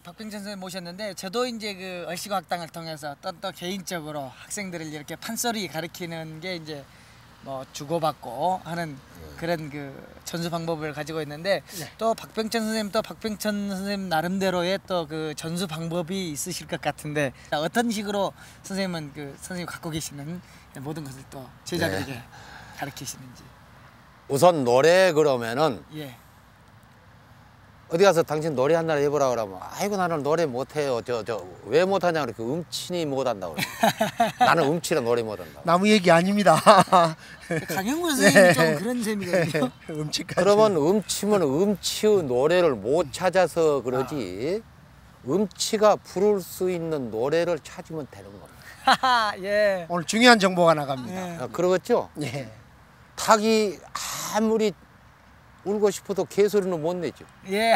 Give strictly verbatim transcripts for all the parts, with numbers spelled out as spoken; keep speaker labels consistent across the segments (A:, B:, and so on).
A: 박병천 선생님 모셨는데 저도 이제 그 얼씨구 학당을 통해서 또, 또 개인적으로 학생들을 이렇게 판소리 가르치는 게 이제 뭐 주고받고 하는 그런 그 전수 방법을 가지고 있는데
B: 네.
A: 또 박병천 선생님 또 박병천 선생님 나름대로의 또 그 전수 방법이 있으실 것 같은데 어떤 식으로 선생님은 그 선생님 갖고 계시는 모든 것을 또 제자들에게 네. 가르치시는지.
C: 우선 노래 그러면은
A: 예.
C: 어디 가서 당신 노래 한 날 해보라 그러면 아이고 나는 노래 못해요. 저 저 왜 못하냐 그렇게 음치니 못한다고 그래. 나는 음치라 노래 못한다.
B: 나무 얘기 아닙니다.
A: 강영구 선생님이 네. 좀 그런 셈이거든요.
B: 음치까지.
C: 그러면 음치면 음치의 노래를 못 찾아서 그러지 아. 음치가 부를 수 있는 노래를 찾으면 되는 겁니다.
A: 예.
B: 오늘 중요한 정보가 나갑니다.
A: 예.
C: 아, 그러겠죠?
B: 예.
C: 닭이 아무리 울고 싶어도 개소리는 못 내죠.
A: 예.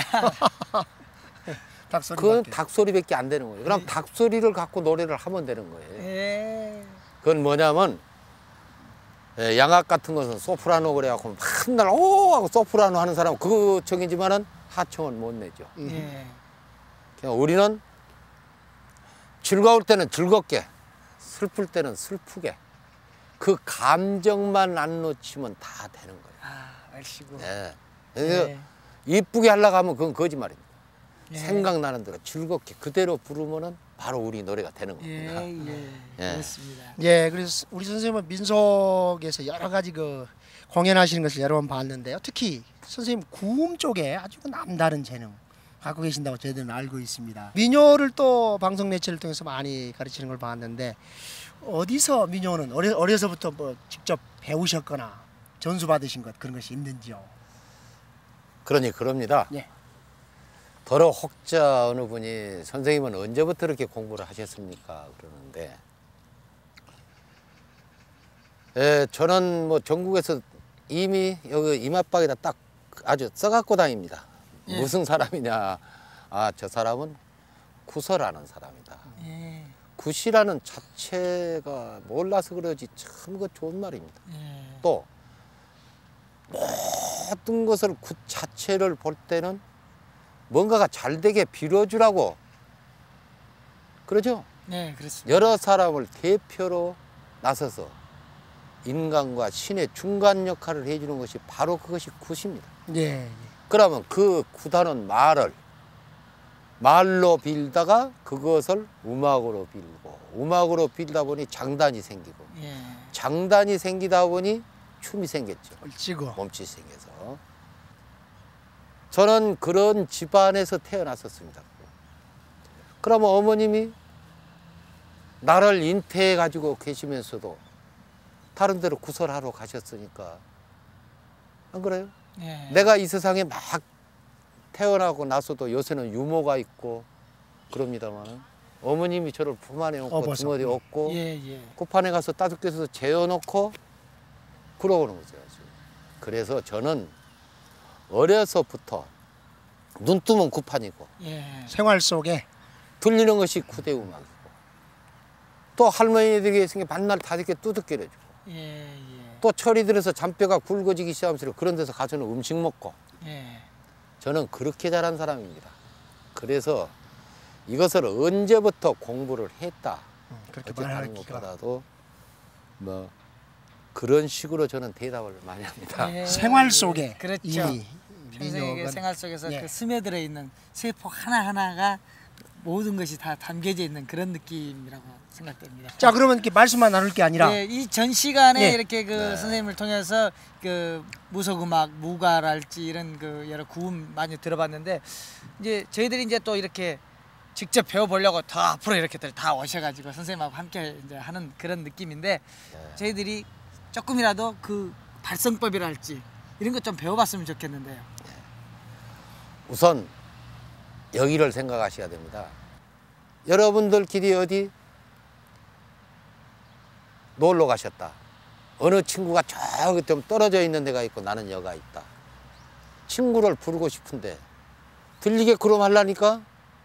B: 닭소리.
C: 그건 닭소리밖에 안 되는 거예요. 그럼 예. 닭소리를 갖고 노래를 하면 되는 거예요.
A: 예.
C: 그건 뭐냐면 예, 양악 같은 것은 소프라노 그래갖고 맨날 오 하고 소프라노 하는 사람은 그 척이지만은 하청은 못 내죠.
A: 예.
C: 그냥 우리는 즐거울 때는 즐겁게, 슬플 때는 슬프게 그 감정만 안 놓치면 다 되는 거예요.
A: 아, 얼씨구.
C: 예. 그래서
A: 예.
C: 이쁘게 하려고 하면 그건 거짓말입니다.
A: 예.
C: 생각나는 대로 즐겁게 그대로 부르면은 바로 우리 노래가 되는 겁니다.
A: 예, 예.
C: 예.
A: 그렇습니다.
B: 예, 그래서 우리 선생님은 민속에서 여러 가지 그 공연하시는 것을 여러 번 봤는데요. 특히 선생님 구음 쪽에 아주 남다른 재능 갖고 계신다고 저희들은 알고 있습니다. 민요를 또 방송 매체를 통해서 많이 가르치는 걸 봤는데 어디서 민요는 어려, 어려서부터 뭐 직접 배우셨거나 전수 받으신 것 그런 것이 있는지요?
C: 그러니 그럽니다.
B: 예.
C: 더러 혹자 어느 분이 선생님은 언제부터 이렇게 공부를 하셨습니까? 그러는데 예, 저는 뭐 전국에서 이미 여기 이마박에다 딱 아주 써갖고 다닙니다.
A: 예.
C: 무슨 사람이냐? 아, 저 사람은 구서라는 사람이다.
A: 예.
C: 굿이라는 자체가 몰라서 그러지 참 그 좋은 말입니다.
A: 예.
C: 또 모든 것을 굿 자체를 볼 때는 뭔가가 잘 되게 빌어주라고 그러죠?
A: 네, 그렇습니다.
C: 여러 사람을 대표로 나서서 인간과 신의 중간 역할을 해주는 것이 바로 그것이 굿입니다.
B: 예. 예.
C: 그러면 그 굿하는 말을 말로 빌다가 그것을 음악으로 빌고 음악으로 빌다 보니 장단이 생기고
A: 예.
C: 장단이 생기다 보니 춤이 생겼죠.
B: 얼씨구.
C: 몸짓이 생겨서. 저는 그런 집안에서 태어났었습니다. 그러면 어머님이 나를 인태해 가지고 계시면서도 다른 데로 구설하러 가셨으니까 안 그래요?
A: 예.
C: 내가 이 세상에 막 태어나고 나서도 요새는 유모가 있고 그럽니다만 어머님이 저를 품 안에 업고
B: 업어서.
C: 주머니에 업고
A: 예, 예.
C: 굿판에 가서 따뜻해서 재워놓고 그러고는 거죠. 그래서 저는 어려서부터 눈 뜨면 굿판이고
A: 예.
B: 생활 속에
C: 들리는 것이 구대 음악이고 또 할머니들이 있으니 반날 다섯 개 두둑기를 해주고
A: 예, 예.
C: 또 철이 들어서 잔뼈가 굵어지기 시작하면서 그런 데서 가서는 음식 먹고
A: 예.
C: 저는 그렇게 자란 사람입니다. 그래서 이것을 언제부터 공부를 했다
B: 음, 그렇게
C: 어떻게 하는
B: 말하기가
C: 것보다도 뭐 그런 식으로 저는 대답을 많이 합니다.
A: 예.
B: 생활 속에
A: 그렇죠.
B: 이
A: 평생의
B: 민요가
A: 생활 속에서
B: 예.
A: 그 스며들어 있는 세포 하나 하나가 모든 것이 다 담겨져 있는 그런 느낌이라고 생각됩니다.
B: 자, 그러면 이렇게 말씀만 나눌 게 아니라
A: 예, 이 전 시간에
B: 예.
A: 이렇게 그
C: 네.
A: 선생님을 통해서 그 무속음악, 무가랄지 이런 그 여러 구음 많이 들어봤는데 이제 저희들이 이제 또 이렇게 직접 배워보려고 더 앞으로 이렇게들 다 오셔가지고 선생님하고 함께 이제 하는 그런 느낌인데
C: 네.
A: 저희들이 조금이라도 그 발성법이랄지 이런 것 좀 배워봤으면 좋겠는데요.
C: 우선 여기를 생각하셔야 됩니다. 여러분들끼리 어디 놀러 가셨다. 어느 친구가 저기 좀 떨어져 있는 데가 있고 나는 여가 있다. 친구를 부르고 싶은데 들리게 그럼 하려니까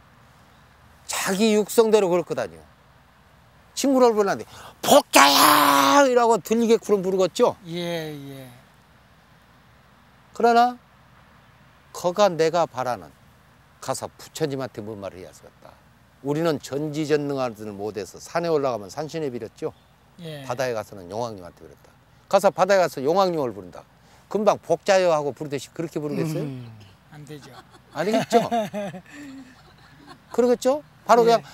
C: 자기 육성대로 그럴 거다니요. 친구를 불렀는데 복자야! 이라고 들리게 그럼 부르겠죠.
A: 예, 예.
C: 그러나 거가 내가 바라는 가서 부처님한테 뭔 말을 해야겠다. 우리는 전지전능하지를 못해서 산에 올라가면 산신에 빌었죠.
A: 예.
C: 바다에 가서는 용왕님한테 빌었다. 가서 바다에 가서 용왕님을 부른다. 금방 복자여 하고 부르듯이 그렇게 부르겠어요?
B: 음.
A: 안 되죠.
C: 아니겠죠? 그러겠죠? 바로
A: 예.
C: 그냥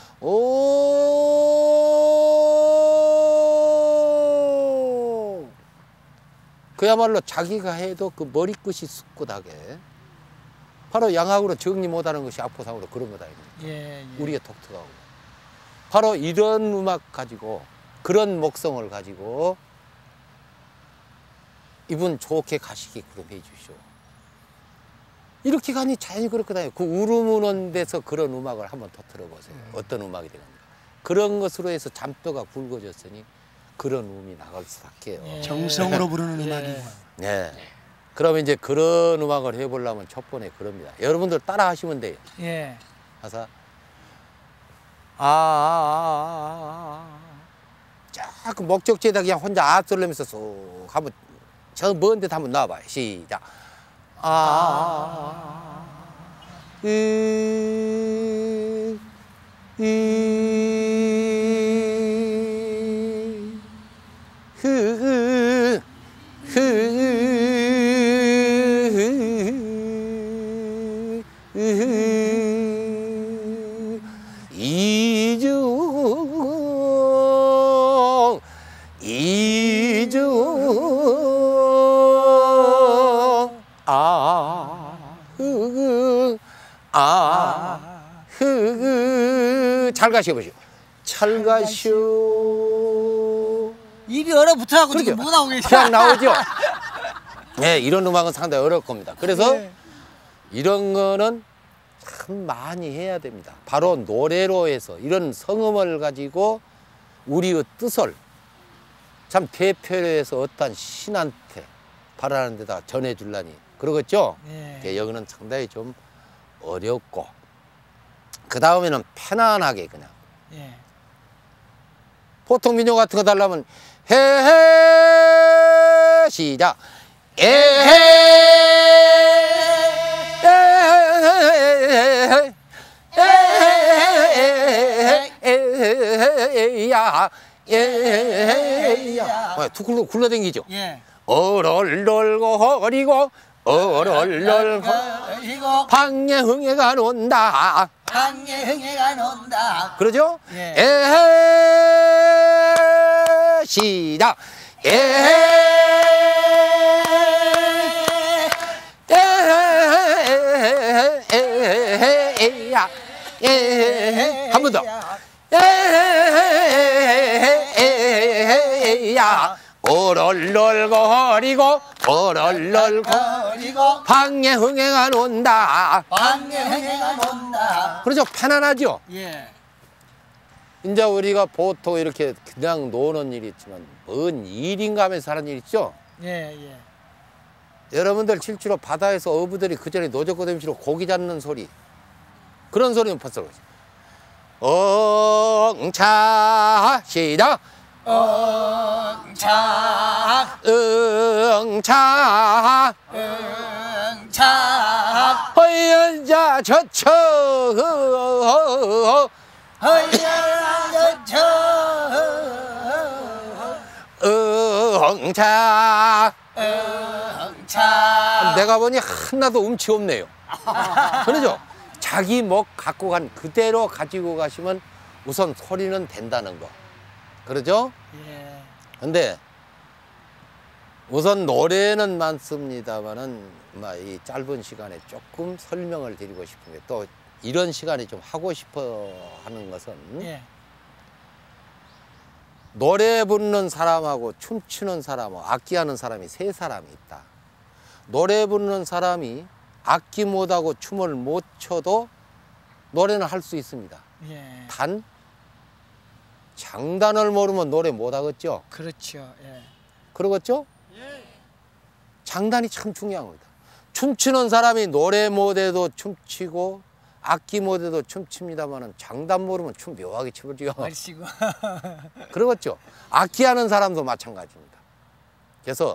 C: 오 그야말로 자기가 해도 그 머리끝이 숙고하게 바로 양악으로 정리 못하는 것이 악보상으로 그런 거다.
A: 예, 예.
C: 우리의 독특하고 바로 이런 음악 가지고 그런 목성을 가지고 이분 좋게 가시게 그럼 해주시오. 이렇게 가니 자연히 그렇거든요. 그 우르무는 데서 그런 음악을 한번 더 들어보세요. 어떤 음악이 되는가. 그런 것으로 해서 잠도가 굵어졌으니 그런 음이 나갈 수밖에요.
A: 예.
B: 정성으로 부르는
A: 예.
B: 음악이고.
C: 네. 그러면 이제 그런 음악을 해보려면 첫 번에 그럽니다. 여러분들 따라 하시면 돼요.
A: 예.
C: 가사 아, 아, 아, 아. 자꾸 목적지에다 그냥 혼자 아 쏠려면서 쏙 한번 저 먼 데도 한번 나와봐요. 시작. 아, 아, 아, 으, 으, 흐, 흐, 흐, 이중, 이중, 아, 흐, 아, 흐, 잘 가시오보시오. 잘 가시오.
A: 입이 얼어붙어갖고
C: 그러죠.
A: 지금 못 나오고 계시죠?
C: 그냥 나오죠. 네, 이런 음악은 상당히 어려울 겁니다. 그래서
A: 네.
C: 이런 거는 참 많이 해야 됩니다. 바로 노래로 해서 이런 성음을 가지고 우리의 뜻을 참 대표로 해서 어떤 신한테 바라는 데다 전해줄라니 그러겠죠?
A: 예.
C: 여기는 상당히 좀 어렵고 그 다음에는 편안하게 그냥
A: 예.
C: 보통 민요 같은 거 달라면 헤헤 시작 에헤 에헤야 에헤야 툭 굴러 굴러댕기죠.
A: 예.
C: 얼얼얼거리고 얼얼얼거
A: 이거
C: 방해흥해가 논다.
A: 방해흥해가 논다.
C: 그러죠?
A: 예.
C: 에헤 시작 에헤 에헤야 에헤 한 번 더 에헤야 얼얼얼거리고 얼얼얼거
A: 거리고
C: 방해흥해가 논다.
A: 방해흥해가 논다.
C: 그렇죠? 편안하죠?
A: 예.
C: 이제 우리가 보통 이렇게 그냥 노는 일이 있지만 뭔 일인가 하면서 하는 일 있죠?
A: 예, 예.
C: 여러분들 실제로 바다에서 어부들이 그 전에 노젓고됨시로 고기 잡는 소리 그런 소리는 벌써 그러지. 응차 시작
A: 응차
C: 응차
A: 응차
C: 허연자 저처
A: 허연저저
C: 응차
A: 응차
C: 내가 보니 하나도 음치 없네요. 그러죠? 자기 목 갖고 간 그대로 가지고 가시면 우선 소리는 된다는 거. 그러죠?
A: 예.
C: 근데 우선 노래는 많습니다만은 이 짧은 시간에 조금 설명을 드리고 싶은 게 또 이런 시간에 좀 하고 싶어 하는 것은
A: 예.
C: 노래 부르는 사람하고 춤추는 사람하고 악기하는 사람이 세 사람이 있다. 노래 부르는 사람이 악기 못하고 춤을 못 춰도 노래는 할 수 있습니다.
A: 예.
C: 단 장단을 모르면 노래 못 하겠죠.
A: 그렇죠. 예.
C: 그러겠죠? 장단이 참 중요한 겁니다. 춤추는 사람이 노래 못해도 춤추고 악기 못해도 춤춥니다만은 장단 모르면 춤 묘하게 추죠.
A: 얼씨구.
C: 그러겠죠. 악기하는 사람도 마찬가지입니다. 그래서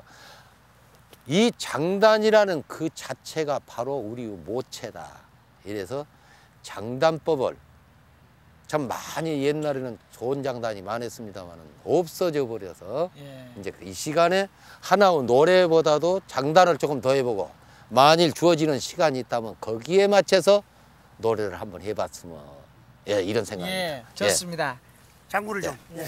C: 이 장단이라는 그 자체가 바로 우리 모체다. 이래서 장단법을 참 많이 옛날에는 좋은 장단이 많았습니다만 없어져 버려서
A: 예.
C: 이제 이 시간에 하나의 노래보다도 장단을 조금 더 해보고 만일 주어지는 시간이 있다면 거기에 맞춰서 노래를 한번 해봤으면 예 이런 생각입니다.
A: 예, 좋습니다.
B: 장구를 좀.
A: 예.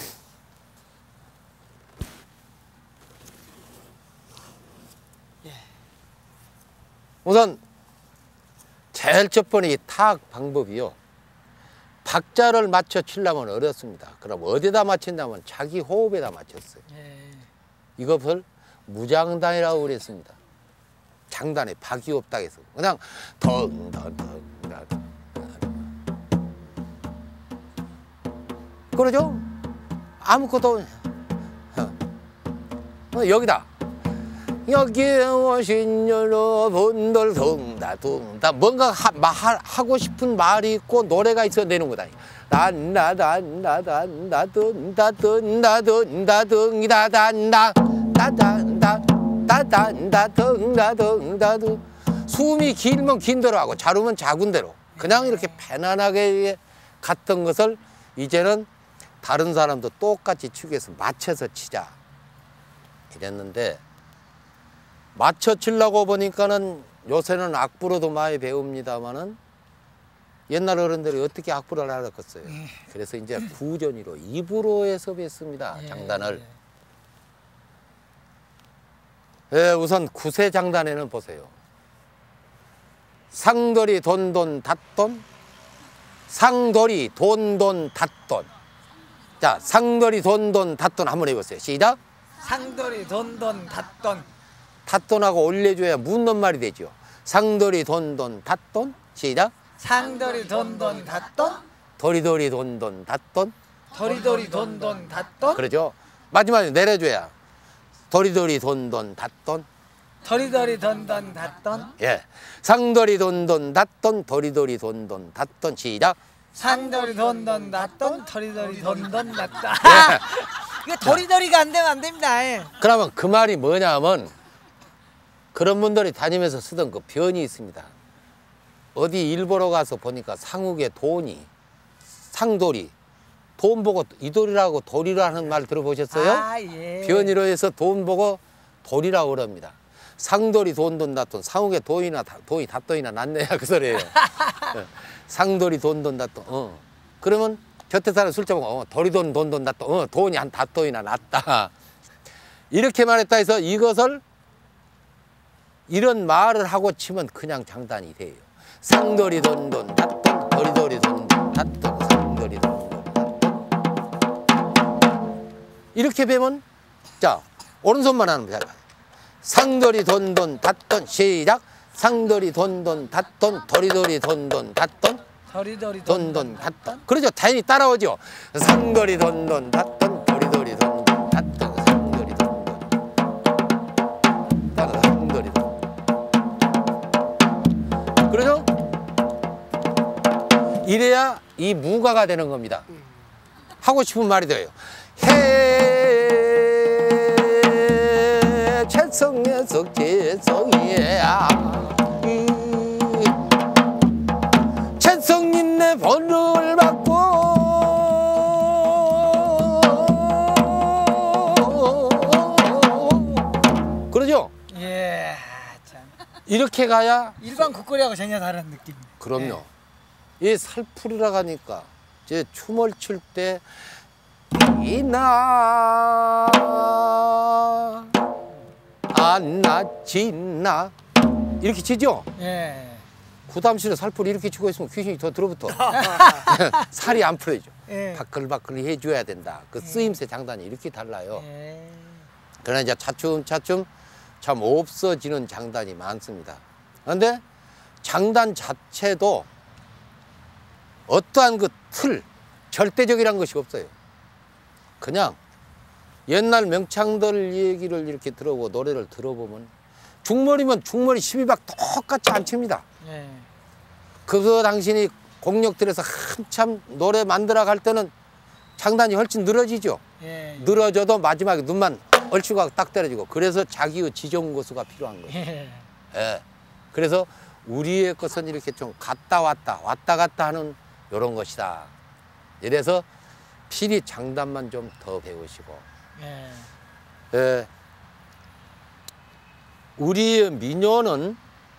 C: 우선 제일 첫 번째 이 타악 방법이요. 박자를 맞춰 치려면 어렵습니다. 그럼 어디다 맞춘다면 자기 호흡에다 맞췄어요.
A: 예.
C: 이것을 무장단이라고 그랬습니다. 장단에 박이 없다 해서 그냥 덩덩덩덩 그러죠? 아무것도 어, 여기다 여기에 오신 여러분들 둥다 둥다 뭔가 하, 마, 하고 싶은 말이 있고 노래가 있어야 되는 거다. 단나단나단나 든다 든다 든다 든다 단다 따단다 따단다 든다 든다 든 숨이 길면 긴 대로 하고 자르면 작은 대로 그냥 이렇게 편안하게 갔던 것을 이제는 다른 사람도 똑같이 치기 위해서 맞춰서 치자 이랬는데 맞춰 치려고 보니까는 요새는 악보로도 많이 배웁니다만은 옛날 어른들이 어떻게 악보를 알았겠어요.
A: 예.
C: 그래서 이제 구전이로 입으로 해서 뵀습니다.
A: 예.
C: 장단을. 예, 우선 구세 장단에는 보세요. 상돌이 돈돈 닷돈 상돌이 돈돈 닷돈 자 상돌이 돈돈 닷돈 한번 해보세요. 시작.
A: 상돌이 돈돈 닷돈
C: 닷돈하고 올려줘야 묻는 말이 되죠. 상돌이 돈돈 닷돈 시작.
A: 상돌이 돈돈 닷돈
C: 도리도리 돈돈 닷돈
A: 도리도리 돈돈 닷돈
C: 그러죠. 마지막에 내려줘야 도리도리 돈돈 닷돈
A: 도리도리 돈돈 닷돈
C: 예 상돌이 돈돈 닷돈 도리도리 돈돈 닷돈 시작.
A: 상돌이 돈돈 닷돈 도리도리 돈돈 닷돈
C: 예.
A: 이거 도리도리가 안 되면 안 됩니다. 예.
C: 그러면 그 말이 뭐냐면 그런 분들이 다니면서 쓰던 그 변이 있습니다. 어디 일보러 가서 보니까 상욱에 돈이 상돌이 돈 보고 이돌이라고 도리라는 말 들어보셨어요?
A: 아, 예.
C: 변이로 해서 돈 보고 도리라고 그럽니다. 상돌이 돈돈 닷돈 상욱에 돈이나 다- 돈이 닷돈이나 낫네야 그 소리예요. 예. 상돌이 돈돈 닷돈 어. 그러면 곁에 사람 술 처먹고 어, 도리돈 돈돈 닷돈 어, 돈이 한 닷돈이나 낫다 이렇게 말했다 해서 이것을 이런 말을 하고 치면 그냥 장단이 돼요. 상돌이 돈돈 닷돈 도리도리 돈돈 닷돈 상돌이 돈돈 닷돈 이렇게 배면 자 오른손만 하는 거야. 상돌이 돈돈 닷돈 시작. 상돌이 돈돈 닷돈 도리도리 돈돈 닷돈
A: 도리도리
C: 돈돈 닷돈 그러죠. 당연히 따라오죠. 상돌이 돈돈 닷돈 도리도리 돈돈 닷돈 상돌이 돈돈 따라 상돌이 돈돈 그러죠. 이래야 이 무가가 되는 겁니다. 하고 싶은 말이 돼요. 해 채성에서 채성이야 채성님 내 번호를 받고 그러죠.
A: 예. 참.
C: 이렇게 가야
A: 일반 국거리하고 전혀 다른 느낌.
C: 그럼요. 이 살풀이라고 하니까 제 춤을 출 때 이나 안나 진나 이렇게 치죠.
A: 예.
C: 구담실에 살풀이 이렇게 치고 있으면 귀신이 더 들어붙어. 살이 안 풀어져.
A: 예.
C: 바글바글 해줘야 된다. 그 쓰임새 장단이 이렇게 달라요.
A: 예.
C: 그러나 이제 차츰차츰 참 없어지는 장단이 많습니다. 그런데 장단 자체도 어떠한 그 틀, 절대적이란 것이 없어요. 그냥 옛날 명창들 얘기를 이렇게 들어보고 노래를 들어보면 중머리면 중머리 십이 박 똑같이 안 칩니다.
A: 예.
C: 그 당신이 공력들에서 한참 노래 만들어 갈 때는 장단이 훨씬 늘어지죠.
A: 예.
C: 늘어져도 마지막에 눈만 얼추가 딱 떨어지고 그래서 자기의 지정고수가 필요한 거예요.
A: 예.
C: 예. 그래서 우리의 것은 이렇게 좀 갔다 왔다 왔다 갔다 하는 이런 것이다. 이래서 필히 장단만 좀 더 배우시고
A: 예.
C: 예, 우리의 민요는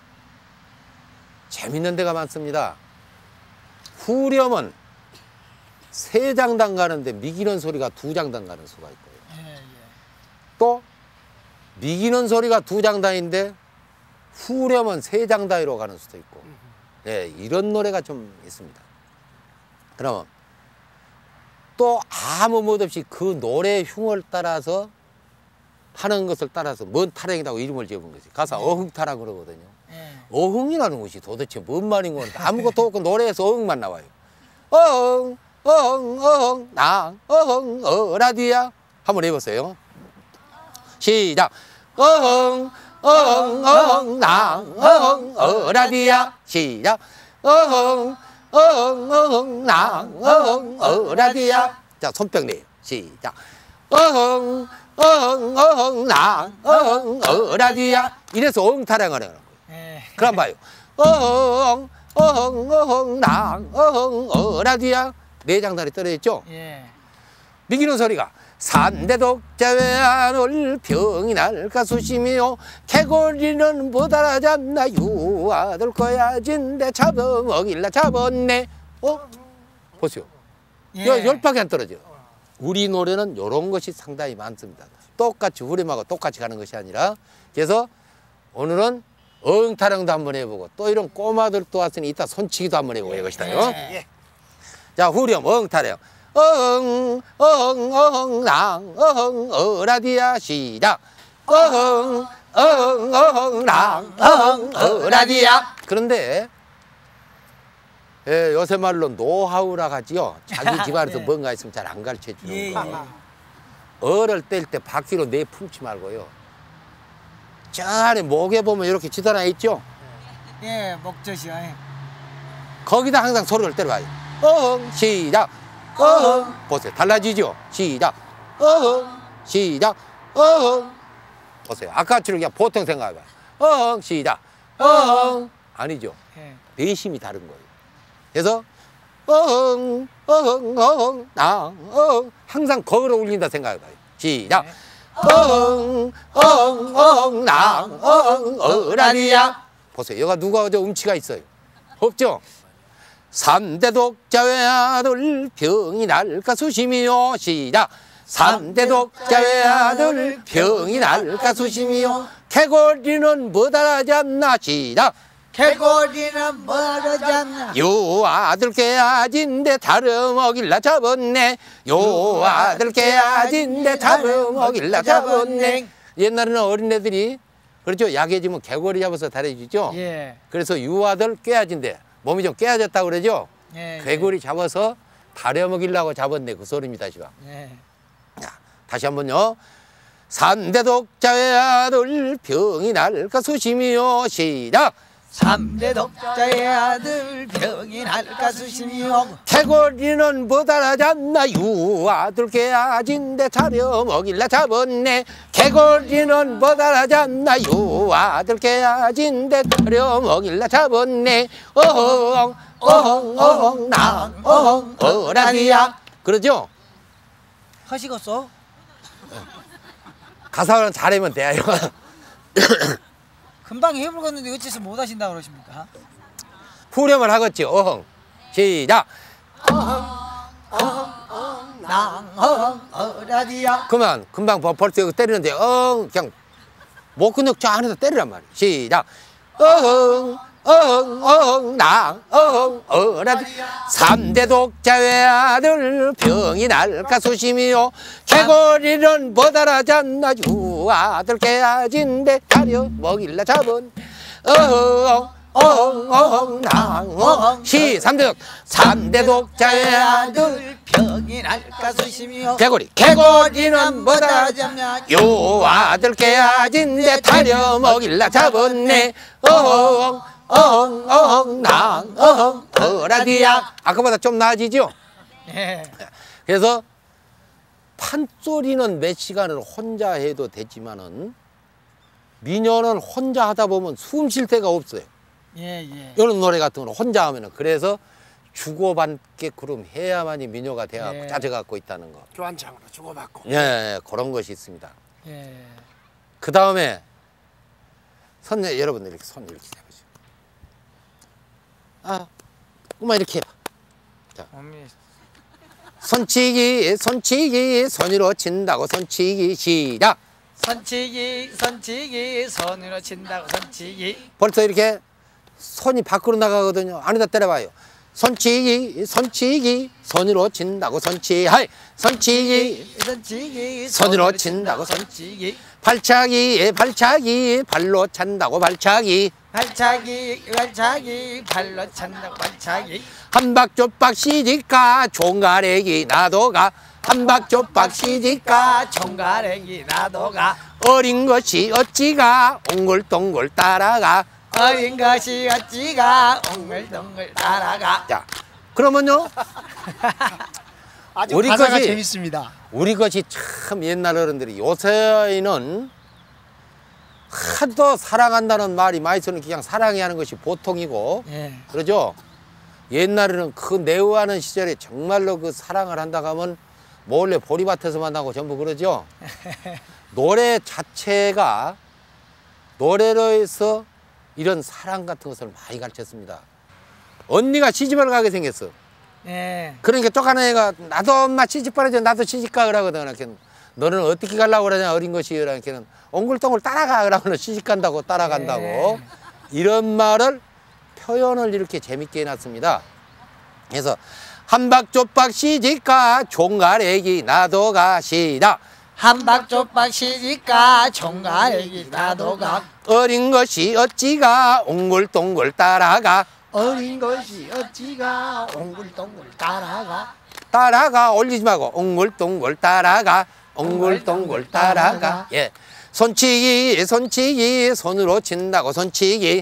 C: 재밌는 데가 많습니다. 후렴은 세 장단 가는데 미기는 소리가 두 장단 가는 수가 있고요.
A: 예, 예.
C: 또 미기는 소리가 두 장단인데 후렴은 세 장단위로 가는 수도 있고, 예, 이런 노래가 좀 있습니다. 그러면 또 아무 못 없이 그 노래의 흉을 따라서 하는 것을 따라서 뭔 타령이라고 이름을 지어본 거지. 가사 어흥타령 그러거든요.
A: 예.
C: 어흥이라는 것이 도대체 뭔 말인 건 아무것도 없고 노래에서 어흥만 나와요. 어흥, 어흥, 어흥, 나, 어흥, 어라디야. 한번 해보세요. 시작. 어흥, 어흥, 어흥, 나, 어흥, 어라디야. 시작. 어흥, 어흥, 어흥, 나, 어흥, 어라디야. 자, 손뼉내요. 시작. 어흥, 어흥, 어흥, 나, 어흥, 어라디야. 이래서 어흥타령을 하는 거예요.
A: 예.
C: 그럼 봐요. 어흥, 어흥, 어흥, 나, 어흥, 어라디야. 네 장단이 떨어져 있죠?
A: 예.
C: 미기는 소리가 산대독자 외안을 병이 날까 수심이요 개고리는 못 알아잡나 유아들 거야 진대 잡아먹일라 잡았네. 어? 보세요.
A: 예.
C: 열, 열 방에 안 떨어져. 우리 노래는 이런 것이 상당히 많습니다. 똑같이 후렴하고 똑같이 가는 것이 아니라 그래서 오늘은 어흥타령도 한번 해보고 또 이런 꼬마들 또 왔으니 이따 손치기도 한번 해보고 이것이다.
A: 예.
C: 자, 후렴 어흥타령. 어흥, 어흥, 어흥, 랑, 어흥, 어라디야. 시작. 어흥, 어흥, 어흥, 랑, 어흥, 어라디야. 그런데 예, 요새 말로 노하우라 하지요. 자기 집안에서
A: 네.
C: 뭔가 있으면 잘 안 가르쳐 주는
A: 예,
C: 거.
A: 예.
C: 어를 뗄 때 바퀴로 내 품지 말고요. 저 안에 목에 보면 이렇게 지도나 있죠.
A: 예, 목젖이요. 예.
C: 거기다 항상 소리를 때려봐요. 어흥, 시작. 어흥. 보세요. 달라지죠? 시작. 어흥, 시작. 어흥. 보세요. 아까처럼 그냥 보통 생각해봐요. 어흥, 시작. 어흥. 아니죠.
A: 예.
C: 내심이 다른 거예요. 그래서 어흥, 어흥, 어흥, 나, 어흥. 항상 거기로 울린다 생각해봐요. 시작. 어흥, 어흥, 어흥, 나, 어흥, 어라니야. 보세요. 여기가 누가 저 음치가 있어요? 없죠? 삼대 독자 외아들 병이 날까 수심이요. 시작. 삼대 독자 외아들 병이 날까 수심이요. 개고리는 못 알아잡나. 시작.
A: 개고리는 멀어졌나.
C: 요 아들 깨아진데 다름어길라 잡았네. 요 아들 깨아진데 다름어길라 잡았네. 옛날에는 어린애들이 그렇죠. 약해지면 개고리 잡아서 다려주죠.
A: 예.
C: 그래서 요 아들 깨아진데 몸이 좀 깨어졌다고 그러죠.
A: 예.
C: 개구리 잡아서 다려먹이려고 잡았네. 그 소리입니다. 지금.
A: 예.
C: 자, 다시 한번요. 삼대 독자의 아들 병이 날까 수심이요. 시작.
A: 삼대 독자의 아들 병이 날까 수심이요.
C: 개고리는 못 알아잡나. 유 아들 깨아진데 다려먹일라 잡았네. 개고리는 못 알아잡나. 유 아들 깨아진데 다려먹일라 잡았네. 어흥 어흥 어흥 낭 어흥 어라디야. 그러죠?
A: 하시겠어?
C: 가사는 잘하면 돼요.
A: 금방 해보겠는데 어째서 못 하신다 그러십니까?
C: 후렴을 하겠지. 어흥. 시작.
A: 낭 어라디야.
C: 그러면 금방 벌- 벌써 때리는데 엉 그냥 목 근육 쫙 안에서 때리란 말이야. 시작. 어흥 어흥 어흥 낭 어흥 어라디. 삼대 독자 외아들 병이 날까 수심이요. 개고리는 못 알아잡나. 유 아들 깨아진데 다려 먹일라 잡은. 어흥 어흥 어흥 낭 어흥. 시 삼대 독 삼대 독자 외아들
A: 아들 병이 날까 수심이요.
C: 개고리 개고리는 못
A: 알아잡냐.
C: 알아잡냐. 요 아들 깨아진데 다려 먹일라 잡았네. 어흥 어흥 어흥 낭 어흥 어라디야. 아까보다 좀 나아지죠?
A: 예.
C: 그래서 판소리는 몇 시간을 혼자 해도 되지만은 민요는 혼자 하다 보면 숨 쉴 데가 없어요.
A: 예, 예.
C: 이런 노래 같은 거는 혼자 하면은 그래서 주고받게끔 해야만이 민요가 되어갖고
A: 예.
C: 짜져갖고 있다는 거.
B: 교환장으로 주고받고.
C: 예, 예, 그런 것이 있습니다.
A: 예.
C: 그 다음에 손 여러분들 이렇게 손 이렇게 잡으시고, 아, 그만 이렇게 해봐.
A: 어미.
C: 손치기, 손치기, 손으로 친다고 손치기 시작.
A: 손치기, 손치기, 손으로 친다고 손치기.
C: 벌써 이렇게 손이 밖으로 나가거든요. 안에다 때려봐요. 손치기, 손치기, 손으로 친다고 손치, 하이, 손치기,
A: 손치기,
C: 손으로 친다고
A: 손치기.
C: 발차기, 발차기, 발로 찬다고 발차기.
A: 발차기, 발차기, 발로 찬다고 발차기.
C: 한박조박 시집가 종가래기 나도가. 한박조박 시집가
A: 총가래기 나도가.
C: 어린 것이 어찌가 옹글동글 따라가.
A: 어린 것이 어찌가 옹글동글 따라가.
C: 자, 그러면요.
B: 아주
C: 우리
B: 가사가
C: 것이-
B: 재밌습니다.
C: 우리 것이 참 옛날 어른들이, 요새는 하도 사랑한다는 말이 많이 쓰는 그냥 사랑해 하는 것이 보통이고,
A: 예.
C: 그러죠? 옛날에는 그 내후하는 시절에 정말로 그 사랑을 한다고 하면 몰래 보리밭에서 만나고 전부 그러죠? 노래 자체가 노래로 해서 이런 사랑 같은 것을 많이 가르쳤습니다. 언니가 시집을 가게 생겼어.
A: 예.
C: 그러니까 쪼가는 애가 나도 엄마 시집 보내줘, 나도 시집 가 그러거든. 이렇게 너는 어떻게 가려고 그러냐, 어린 것이. 이렇게는 옹글동글 따라가 그러면 시집 간다고 따라간다고.
A: 네.
C: 이런 말을 표현을 이렇게 재밌게 해놨습니다. 그래서 한박조박 시집가 종가래기 나도가 시작.
A: 한박조박 시집가 총가래기 나도가.
C: 어린 것이 어찌가 옹글동글 따라가.
B: 어린 것이 어찌가 옹글동글 따라가.
C: 따라가 올리지 말고 옹글동글 따라가. 옹글동글 따라가. 예. 손치기, 손치기, 손으로 친다고 손치기.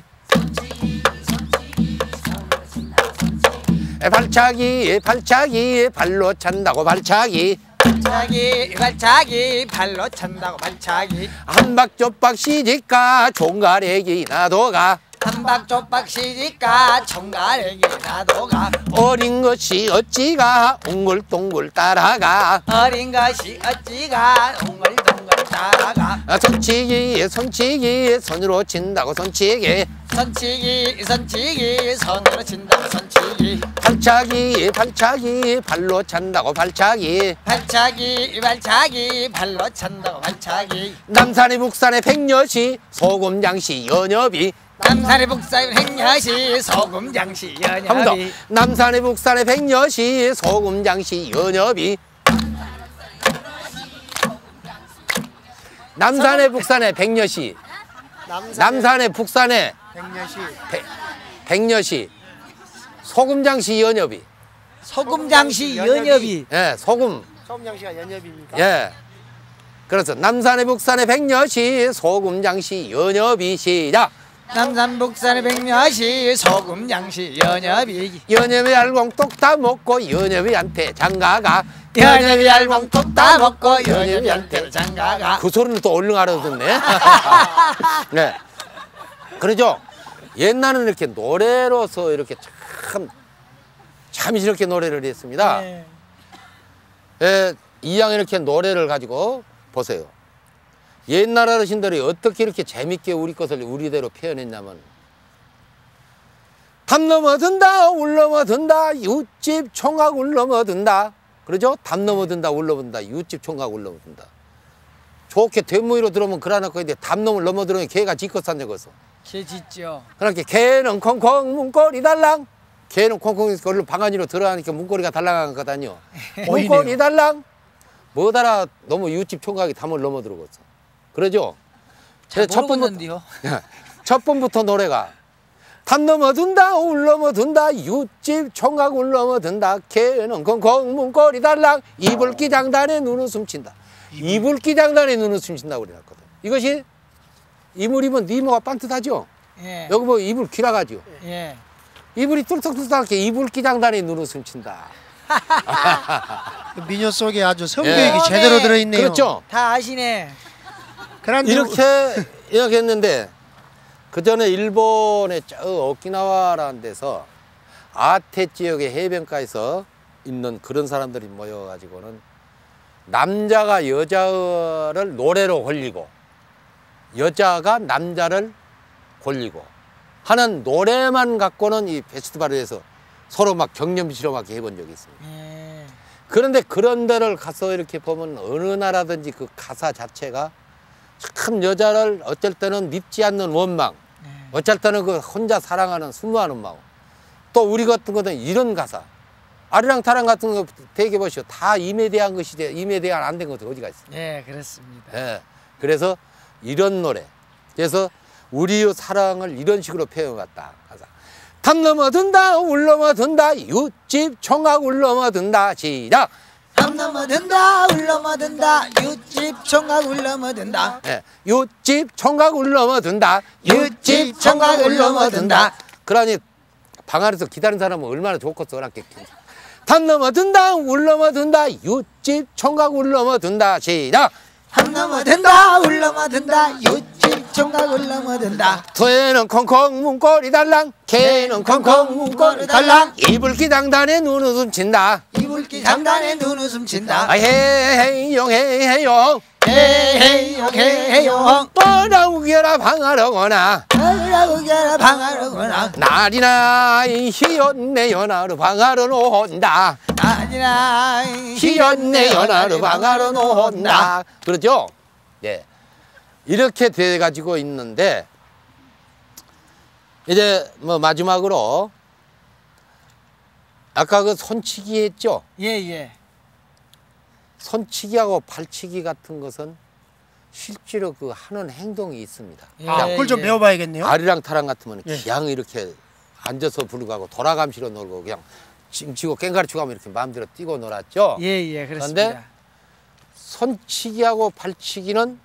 C: 발차기, 발차기, 발로 찬다고 발차기.
A: 발차기, 발차기, 발로 찬다고 발차기.
C: 한박조박 시집가 종가래기 나도가.
A: 한박조박 시집가 총가래기 나도가.
C: 어린 것이 어찌가 옹글동글 따라가.
A: 어린 것이 어찌가 옹글동글 따라가.
C: 아, 손치기, 손치기, 손으로 친다고 손치기.
A: 손치기, 손치기, 손으로 친다고 손치기.
C: 발차기, 발차기, 발로 찬다고 발차기.
A: 발차기, 발차기, 발로 찬다고 발차기.
C: 남산의 북산의 백녀시 소금장시 연엽이.
A: 남산의 북산 행여시 소금장시
C: 한 번 더.
A: 연협이.
C: 남산의 북산의 백녀시 소금장시 연엽이. 남산의 북산의 백녀시. 남산의 북산의
B: 백녀시.
C: 백- 백녀시 소금장시 연엽이.
A: 소금장시 연협이.
C: 예, 소금.
B: 소금장시가 연협입니까?
C: 예. 그래서 남산의 북산의 백녀시 소금장시 연엽이 시작.
A: 남산 북산의 백녀시 소금장시 연협이.
C: 연엽이 알공 똑 다 먹고 연엽이한테 장가가.
A: 연협이 알봉 톡다 먹고 연협이한테 장가가.
C: 그 소리는 또 얼른 알아듣네. 네. 그러죠. 옛날에는 이렇게 노래로서 이렇게 참 참이렇게 노래를 했습니다.
A: 네.
C: 예, 이왕 이렇게 노래를 가지고 보세요. 옛날 어르신들이 어떻게 이렇게 재밌게 우리 것을 우리대로 표현했냐면, 담 넘어든다 울 넘어든다 이웃집 총각 울 넘어든다. 그러죠? 담 넘어든다 울 넘어든다 이웃집 총각 울 넘어든다. 좋게 되무이로 들어오면 그러나까 있는데 담 넘을 넘어들으면 개가 지껏 산적어서.
A: 개 짖죠.
C: 그러니까 개는 콩콩 문고리 달랑. 개는 콩콩에서 얼른 방안으로 들어가니까 문고리가 달랑한 거다니요. 문고리 달랑. 뭐다라 너무 이웃집 총각이 담을 넘어들어갔어. 그러죠?
A: 잘
C: 첫 번부터,
A: 모르겠는데요.
C: 첫 번부터 노래가 담 넘어든다 울 넘어든다 이웃집 총각 울 넘어든다 개는 콩콩 문고리 달랑 이불기 장단에 눈웃음 친다. 이불기 장단에 눈웃음 친다고 그래놨거든. 이것이 이물이면 니모가 빵뜻하죠?
A: 예.
C: 여기 뭐 이불 귀라가죠?
A: 예.
C: 이불이 뚫떡뚫떡하게 이불기 장단에 눈웃음 친다.
B: 민요 속에 아주 성교육이
C: 예.
B: 제대로 들어있네요.
C: 그렇죠?
A: 다 아시네.
B: 그런데
C: 이렇게 이렇게 했는데, 그 전에 일본의 저 오키나와라는 데서 아테 지역의 해변가에서 있는 그런 사람들이 모여가지고는 남자가 여자를 노래로 홀리고 여자가 남자를 홀리고 하는 노래만 갖고는 이 페스티벌을 해서 서로 막 격려미시로 막 해본 적이 있습니다.
A: 예.
C: 그런데 그런 데를 가서 이렇게 보면 어느 나라든지 그 가사 자체가 참 여자를 어쩔 때는 밉지 않는 원망,
A: 예.
C: 어쩔 때는 그 혼자 사랑하는 수모하는 마음, 또 우리 같은 거는 이런 가사, 아리랑타랑 같은 거 되게 보시오. 다 임에 대한 것이 돼. 임에 대한 안 된 것도 어디가 있습니까?
A: 예, 그렇습니다.
C: 예. 그래서 이런 노래. 그래서 우리의 사랑을 이런 식으로 표현해봤다. 가사. 담 넘어든다, 울 넘어든다, 육집 총각 울 넘어든다. 시작.
A: 담 넘어든다, 울 넘어든다, 육집 총각 울 넘어든다.
C: 예. 육집 총각 울 넘어든다.
A: 육집 총각 울 넘어든다.
C: 그러니 방 안에서 기다리는 사람은 얼마나 좋겠어. 그렇게. 담 넘어든다, 울 넘어든다, 육집 총각 울 넘어든다. 시작.
A: 담 넘어든다, 울 넘어든다, 육집 총각 울 넘어든다.
C: 토에는 콩콩 문고리 달랑, 개는 콩콩 문고리 달랑. 이불기 장단에 눈웃음 친다.
A: 이불기 장단에 눈웃음 친다.
C: 아, 헤헤용 헤헤용
A: 헤헤용 헤헤용
C: 뻔하우겨라 방하러거나
A: 으라우겨라 방하러거나
C: 날이나 희연내 연하로 방하러 놓은다.
A: 아니라
C: 희연내 연하로 방하러 놓은다. 그렇죠? 예. 이렇게 돼 가지고 있는데 이제 뭐 마지막으로 아까 그 손치기 했죠?
A: 예예.
C: 손치기하고 발치기 같은 것은 실제로 그 하는 행동이 있습니다.
A: 예,
B: 아, 그걸 좀
A: 예.
B: 배워봐야겠네요.
C: 아리랑타랑 같으면
B: 예.
C: 그냥 이렇게 앉아서 부르고 하고 돌아감시로 놀고 그냥 징치고 깽가리치고 하면 이렇게 마음대로 뛰고 놀았죠.
A: 예예, 그렇습니다.
C: 그런데 손치기하고 발치기는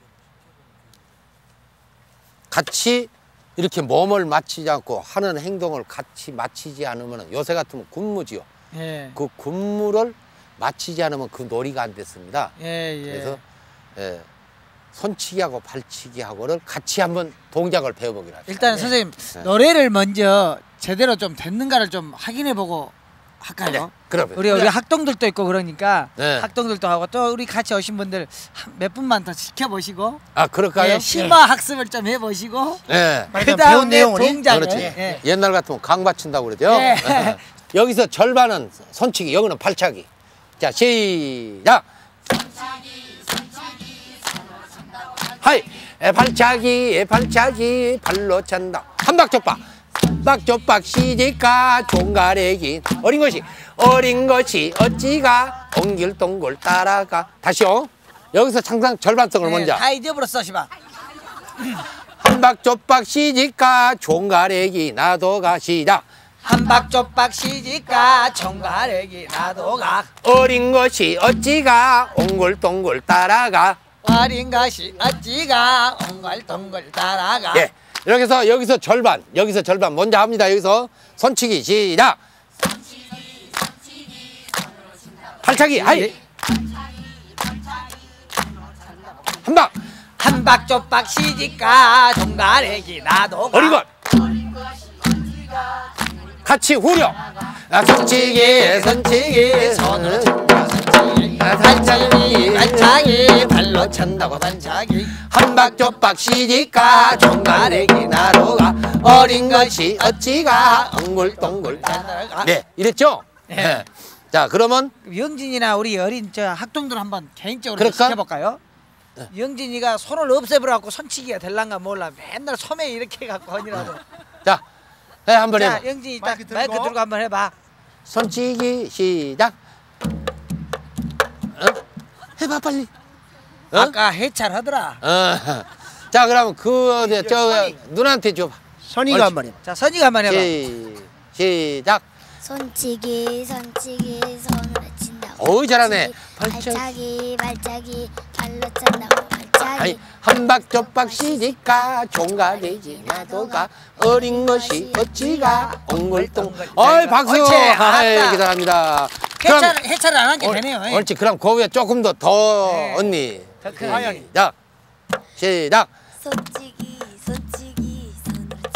C: 같이 이렇게 몸을 맞추지 않고 하는 행동을 같이 맞추지 않으면 요새 같으면 군무지요.
A: 예.
C: 그 군무를 맞추지 않으면 그 놀이가 안 됐습니다.
A: 예, 예.
C: 그래서 예, 손치기하고 발치기하고를 같이 한번 동작을 배워보기로 합시다.
A: 일단
C: 네.
A: 선생님
C: 네.
A: 노래를 먼저 제대로 좀 됐는가를 좀 확인해보고 할까요?
C: 네, 그러면
A: 우리 우리 학동들도 있고 그러니까
C: 네.
A: 학동들도 하고 또 우리 같이 오신 분들 한- 몇 분만 더 지켜보시고
C: 아 그럴까요?
A: 예, 심화 학습을 좀 해보시고
C: 네.
B: 빨리
A: 그
B: 좀 배운
A: 다음에
B: 내용을
A: 동작을
C: 그렇지.
A: 예.
C: 옛날 같으면 강 받친다고 그러죠.
A: 예.
C: 여기서 절반은 손치기, 여기는 발차기. 자, 시작. 하이, 에, 발차기, 에, 발차기, 발로 찬다. 한박족박, 한박족박 시집가 종가래기. 어린 것이, 어린 것이 어찌가 옹길동글 따라가. 다시요. 여기서 항상 절반성을
A: 예,
C: 먼저.
A: 다 잊어버렸어 시방.
C: 한박족박 시집가 종가래기 나도가 시작.
A: 한박조박 시집가 총가래기 나도가
C: 어린 것이 어찌가 옹골동골 따라가.
A: 어린 것이 어찌가 옹골동골 따라가.
C: 예. 이렇게 해서 여기서 절반, 여기서 절반 먼저 합니다. 여기서 손치기 시작. 팔차기 하이. 한박.
A: 한박조박 시집가 총가래기 나도가
C: 어린 것. 같이 후려. 아, 손치기, 손치기, 손으로 찬다, 손치기. 아,
A: 발차기
C: 발차기,
A: 발차기 발로 찬다고 단차기
C: 한박조박 시집가 종가래기 나로가. 어린 것이 어찌가 엉글동글
A: 따라가.
C: 네, 이랬죠?
A: 예.
C: 네. 자, 그러면
A: 영진이나 우리 어린 저 학동들 한번 개인적으로
C: 그럴까?
A: 시켜볼까요? 영진이가 손을 없애버려갖고 손치기가 될란가 몰라. 맨날 소매 이렇게 해갖고 하니라도.
C: 자, 네, 한번
A: 자,
C: 해봐.
A: 영진이 딱
B: 마이크 들고.
A: 마이크 들고 한번 해봐.
C: 손치기 시작. 어? 해봐 빨리. 어?
A: 아까 해찰하더라.
C: 어. 자, 그러면 그 저, 저
A: 선이.
C: 누나한테 줘봐.
B: 선이가
C: 옳지.
B: 한번 해봐.
A: 자, 선이가 한번 해봐.
C: 시, 시작.
D: 손치기 손치기 손으로 친다고.
C: 어우, 잘하네.
D: 발차기 발차기 발차기 발로 찬다고. 발차기
C: 아니, 한박조박 시집가 종가되지 나도가. 어린 것이 어찌가 엉글동글. 어이, 박수.
A: 옳지.
C: 아이,
A: 알았다.
C: 이렇게 잘합니다.
A: 해찰 해찰을 안 한 게
C: 어,
A: 되네요. 예.
C: 옳지. 그럼 그 위에 조금 더 더
A: 네.
C: 언니.
A: 더 큰.
C: 자, 시작.
D: 손치기 손치기 손으로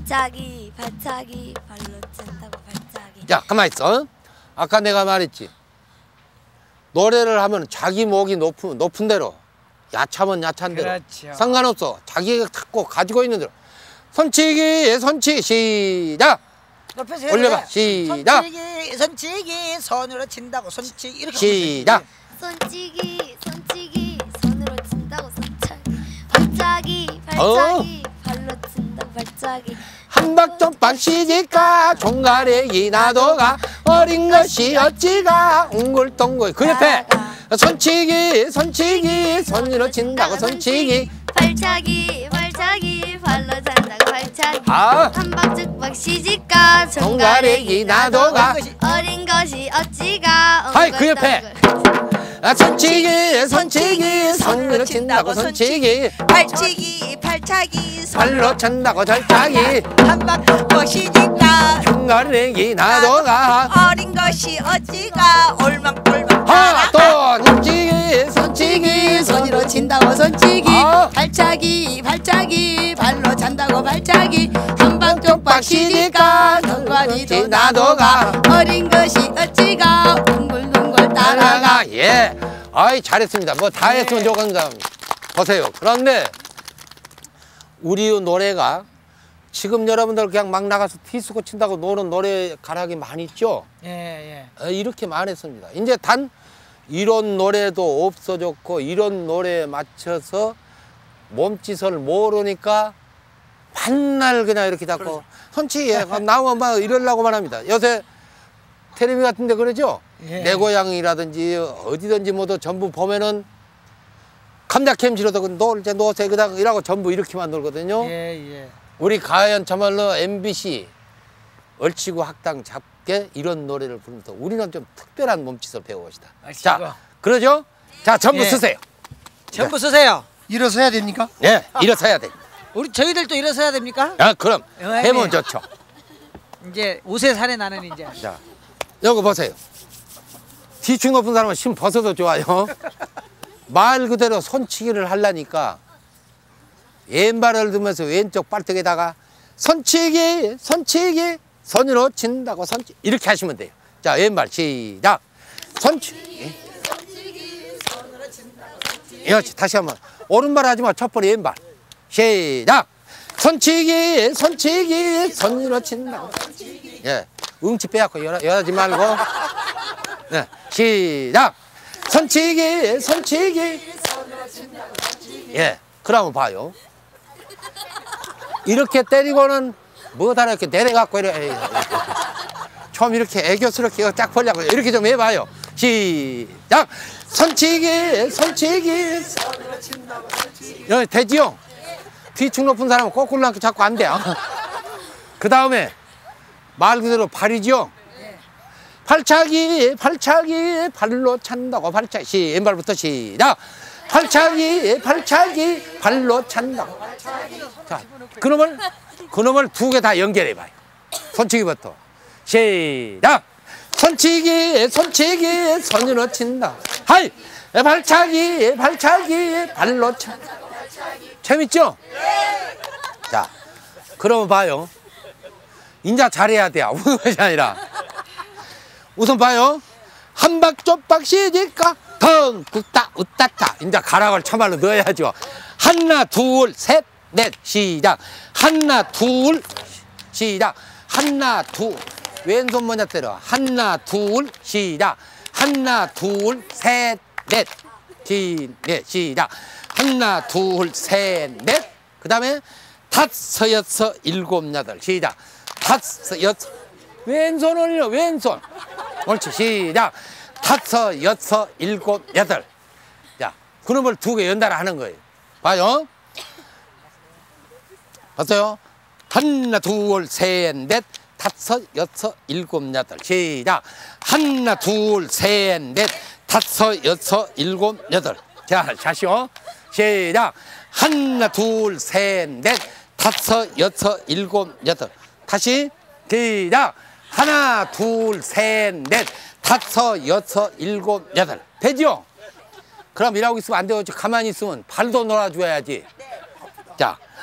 D: 발차기 발차기 발로 찬다고 발차기.
C: 야, 가만히 있어. 아까 내가 말했지. 노래를 하면 자기 목이 높은, 높은 대로, 야차면 야찬 대로.
A: 그렇죠.
C: 상관없어. 자기가 갖고 가지고 있는 대로. 손치기, 손치기, 시작!
A: 높여서
C: 올려봐.
A: 해야 돼.
C: 시작!
A: 손치기 손치기 손으로 친다고 손치기 이렇게
C: 시작!
D: 손치기 손치기 손으로 친다고 손차기. 발차기
C: 어.
D: 발차기 발로 친다고 발차기.
C: 한박전박 시집가 종가래기 나도가 어린 것이 어찌가 웅글동글 그 옆에 손치기 손치기 손으로 친다고 손치기
D: 발차기 발차기 발로 찬다고 발차기.
C: 아
D: 한박죽박 시집가
C: 종가래기 나도가
D: 어린 것이 어찌가.
C: 아이 그 옆에 아, 손치기 손치기 손으로 친다고 손치기
A: 발치기 발차기
C: 발로 찬다고 절차기
A: 한박죽박 시집가
C: 종가래기 나도가
A: 어린 것이 어찌가 올망골망
C: 하나 또 손치기 손치기
E: 손으로 친다고 손치기
C: 아.
E: 발차기 발차기 발로 찬다고 발차기 한방쪽박
C: 박
E: 시니까
C: 시니까
E: 정관이도
C: 나도가
E: 나도가 어린 것이 어찌가 둥글둥글 따라가.
C: 따라가 예 아이 잘했습니다 뭐 다
A: 네.
C: 했으면 좋겠습니다 보세요 그런데 우리 노래가 지금 여러분들 그냥 막 나가서 디스코 친다고 노는 노래 가락이 많이 있죠
A: 예예
C: 어, 이렇게 많았습니다 이제 단 이런 노래도 없어졌고 이런 노래에 맞춰서 몸짓을 모르니까 맨날 그냥 이렇게 잡고 손치 예, 나오면 막 이러려고만 합니다 요새 텔레비 같은 데 그러죠
A: 예.
C: 내 고향이라든지 어디든지 뭐도 전부 보면은 감자캠지로도 놀 때 노세 그다 이라고 전부 이렇게만 놀거든요
A: 예예
C: 우리 가연 참말로 엠비씨 얼치고 학당 잡게 이런 노래를 부르면서 우리는 좀 특별한 몸짓을 배워봅시다 자 그러죠 자 전부
A: 예.
C: 쓰세요
A: 전부 쓰세요.
B: 일어서야 됩니까?
C: 예 일어서야 돼
A: 우리 저희들도 일어서야 됩니까?
C: 아, 그럼
A: 예,
C: 해면
A: 예.
C: 좋죠
A: 이제 옷에 살에 나는 이제
C: 자 여기 보세요 뒤축 높은 사람은 신 벗어도 좋아요 말 그대로 손치기를 하려니까 왼발을 들면서 왼쪽 발등에다가 손치기 손치기 손으로 친다고 손치 이렇게 하시면 돼요 자 왼발 시작 손치기 그렇지 다시 한번 오른발 하지마 첫번 왼발 시작 손치기 손치기 손으로 친다고 예 응치 빼갖고 열, 열하지 말고 네 시작 손치기 손치기 예 그러면 봐요 이렇게 때리고는 뭐다 이렇게 내려갖고 이래 처음 이렇게 애교스럽게 쫙 벌려고 이렇게 좀 해봐요 시작 손치기 손치기 여기 되지요 뒤축 높은 사람은 거꾸로 이렇게 자꾸 안 돼요 그 다음에 말 그대로 발이죠 발차기 발차기 발로 찬다고 발차기 시 왼발부터 시작 발차기 발차기 발로 찬다고 자 그놈을 그놈을 두 개 다 연결해 봐요 손치기부터 시작 손치기 손치기 손으로 친다 하이 발차기 발차기 발로 찬 재밌죠? 자 그러면 봐요 인자 잘해야 돼요 우는 것이 아니라 우선 봐요 한박조박 시집가 덩 굿다 웃다타 인자 가락을 참말로 넣어야죠 하나 둘 셋 넷 시작 하나 둘 시작 하나 둘 왼손 먼저 때려 하나 둘 시작 하나 둘 셋 넷 시, 넷 시작 하나 둘 셋 넷 그 다음에 다섯 여섯 일곱 여덟 시작 다섯 여섯 왼손 올려 왼손 옳지 시작 다섯 여섯 일곱 여덟 자 그놈을 두 개 연달아 하는 거예요 봐요 봤어요 하나 둘 셋 넷 다섯 여섯 일곱 여덟 시작 하나 둘 셋 넷 다섯 여섯 일곱 여덟 자 다시요 시작 하나 둘 셋 넷 다섯 여섯 일곱 여덟 다시 시작 하나 둘 셋 넷 다섯 여섯 일곱 여덟 되죠? 그럼 이러고 있으면 안 돼요 가만히 있으면 발도 놀아줘야지 자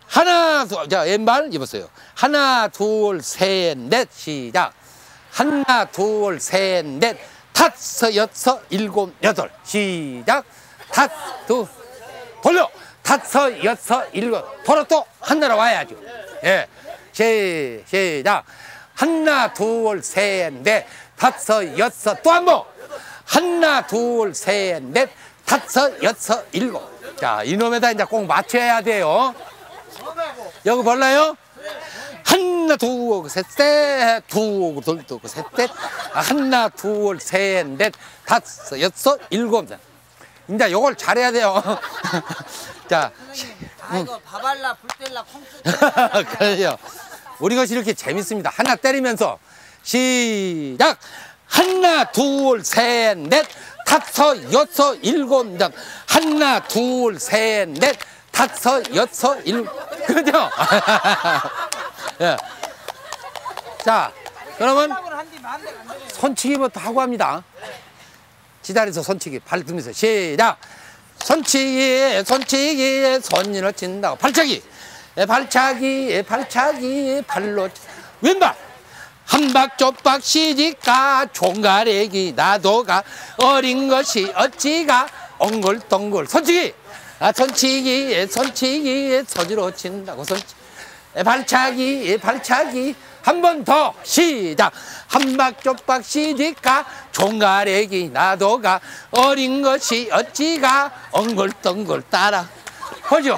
C: 하나, 둘, 자, 왼발 입었어요. 하나, 둘, 셋, 넷, 시작. 하나, 둘, 셋, 넷, 다섯, 여섯, 일곱, 여덟, 시작. 다섯, 둘, 돌려. 다섯, 여섯, 일곱, 돌아 또 하나로 와야죠. 예, 시, 시작. 하나, 둘, 셋, 넷, 다섯, 여섯, 또 한 번. 하나, 둘, 셋, 넷, 다섯, 여섯, 일곱. 자, 이놈에다 이제 꼭 맞춰야 돼요. 여기 몰라요? 하나, 둘, 셋, 셋, 둘, 둘, 둘, 셋, 셋. 하나, 둘, 셋, 넷, 다섯, 여섯, 일곱. 이제 요걸 잘해야 돼요. 자,
A: 아 이거 바발라 불뗄라 콩
C: 그래요. 우리 것이 이렇게 재밌습니다. 하나 때리면서 시작. 하나, 둘, 셋, 넷, 다섯, 여섯, 일곱. 하나, 둘, 셋, 넷, 다섯, 여섯, 일곱. 그죠? 예. 자, 그러면 손치기부터 하고 합니다. 지다리에서 손치기, 발 들면서 시작. 손치기, 손치기, 손으로 친다고. 발차기, 발차기, 발차기, 발로. 왼발. 한박 쪽박 시집가 종가래기 나도가 어린 것이 어찌가 엉글덩글. 손치기, 아, 손치기, 손치기, 손으로 친다고. 손치기, 발차기, 발차기. 한 번 더 시작. 한박 쪽박 시집가 종가래기 나도가 어린 것이 어찌가 엉글덩글 따라. 보죠?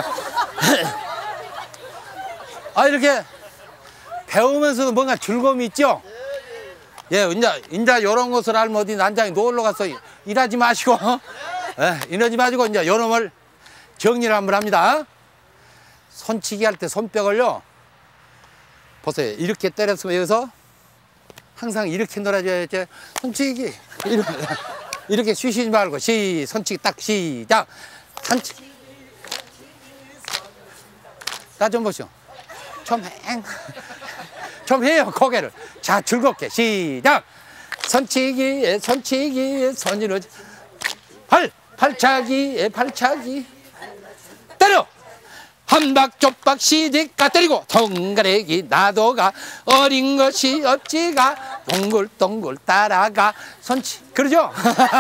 C: 아, 이렇게 배우면서도 뭔가 즐거움이 있죠? 예, 이제, 이제 요런 것을 알면 어디 난장에 놀러 가서 일하지 마시고, 예, 이러지 마시고, 이제 요놈을 정리를 한번 합니다. 손치기 할 때 손뼉을요, 보세요. 이렇게 때렸으면 여기서 항상 이렇게 놀아줘야지. 손치기. 이렇게, 이렇게 쉬시지 말고, 시, 손치기 딱 시작. 손치기. 나 좀 보시오. 좀 행. 좀 해요, 고개를. 자, 즐겁게. 시작. 손치기, 손치기, 손으로. 발, 발차기, 발차기. 때려. 한박 쪽박 시집가 때리고 동가래기 나도가 어린 것이 어찌가 동글동글 따라가. 손치. 그러죠?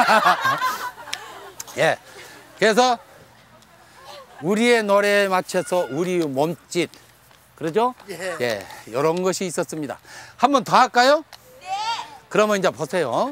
C: 예. 그래서 우리의 노래에 맞춰서 우리 몸짓. 그러죠?
B: 예.
C: 예, 이런 것이 있었습니다. 한 번 더 할까요? 네. 그러면 이제 보세요.